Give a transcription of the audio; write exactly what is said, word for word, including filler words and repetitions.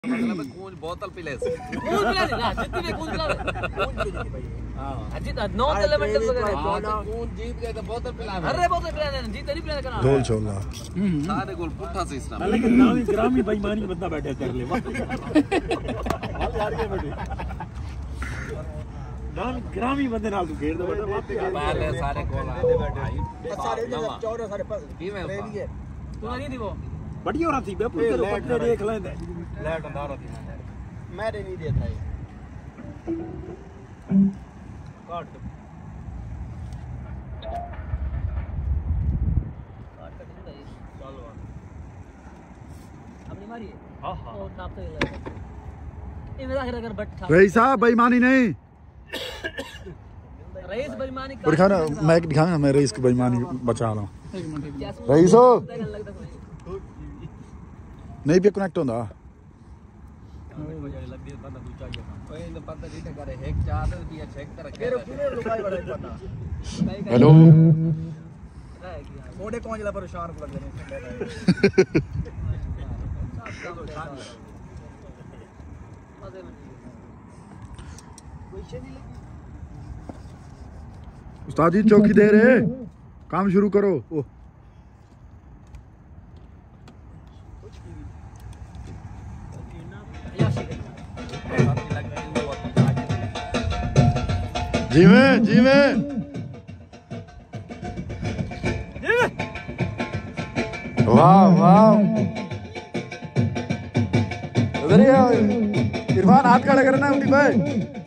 मतलब कूंज बोतल पिले से कूंज पिला ना जितने कूंज पिला कूंज पिले भाई हां अजीत नौ एलिमेंट वगैरह कूंज जीत गए तो बोतल पिला अरे बोतल पिला नहीं जीत नहीं पिला करना ढोल छोला सारे गोल पुट्ठा सिस्टम लेकिन नामी ग्रामी बेईमानी बंदा बैठे कर ले वाह यार के बैठे नाम ग्रामी बंदे नाल तू घेर दे बेटा पहले सारे गोल आते बैठे सारे चौदह सारे पास कीवें तू नहीं थी वो बढ़िया हो रहा थी बेपू तेरे पट्टे देख लेंदे लेट अंधारा थी मैं नहीं देता है काट काट कर दूंगा ये चलो अपनी मारी हां हां वो ताप तो ये मेरा अगर अगर बट रईस साहब बेईमानी नहीं रईस बेईमानी और खाना मैं दिखाऊंगा मैं रईस की बेईमानी बचा रहा हूं रईस हो नहीं भी कनेक्ट होता हेलो थोड़े कौन जला पर शार्प लग रहे उस्ताद जी चौकी दे रहे काम शुरू करो। ओ जी में जी में वाह वाह इधर ही इरफान हाथ खड़ा करना उठी भाई।